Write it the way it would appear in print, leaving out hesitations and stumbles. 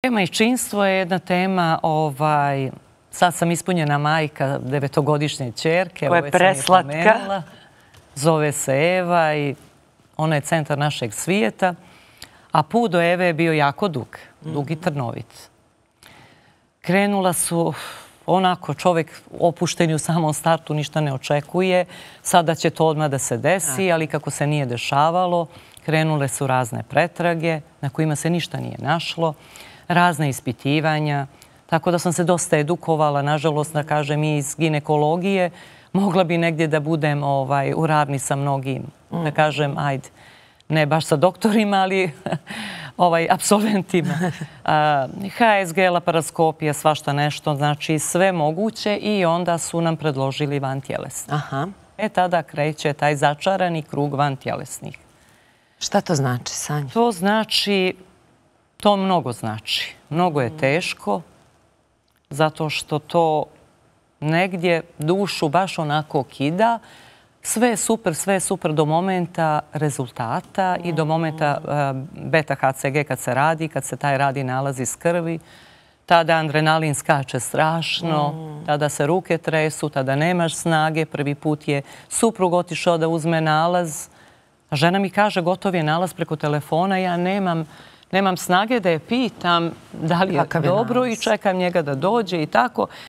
Majčinstvo je jedna tema, sad sam ispunjena majka 9-godišnje ćerke. Koja je preslatka. Zove se Eva i ona je centar našeg svijeta. A put do Eve je bio jako dug i trnovit. Krenula su onako, čovjek opušten u samom startu ništa ne očekuje. Sada će to odmah da se desi, ali kako se nije dešavalo, krenule su razne pretrage na kojima se ništa nije našlo, razne ispitivanja, tako da sam se dosta edukovala, nažalost, da kažem, i iz ginekologije. Mogla bi negdje da budem u ravni sa mnogim, da kažem, ajde, ne baš sa doktorima, ali apsolventima. HSG, laparoskopija, svašta nešto, znači sve moguće i onda su nam predložili vantjelesni. Tada kreće taj začarani krug vantjelesnih. Šta to znači, Sanja? To znači, to mnogo znači. Mnogo je teško, zato što to negdje dušu baš onako kida. Sve je super do momenta rezultata i do momenta beta HCG kad se taj radi nalaz iz krvi. Tada adrenalin skače strašno, tada se ruke tresu, tada nemaš snage. Prvi put je suprug otišao da uzme nalaz. Žena mi kaže, gotov je nalaz preko telefona, ja nemam snage da je pitam da li je dobro i čekam njega da dođe i tako.